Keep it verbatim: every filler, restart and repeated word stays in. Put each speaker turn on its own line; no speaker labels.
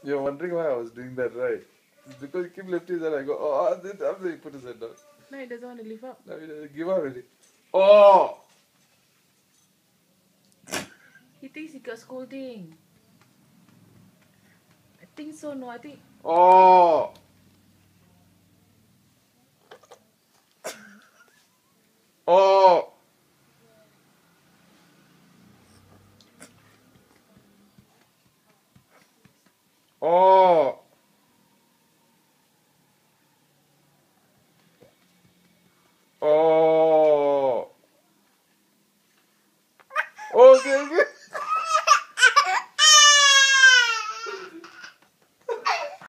You're wondering why I was doing that, right? It's because you keep lifting his head. I go, oh, then after he put his head down.
No, he doesn't want to lift up.
Now he doesn't give up already. Oh!
He thinks he got scolding. I think so, no, I think...
Oh!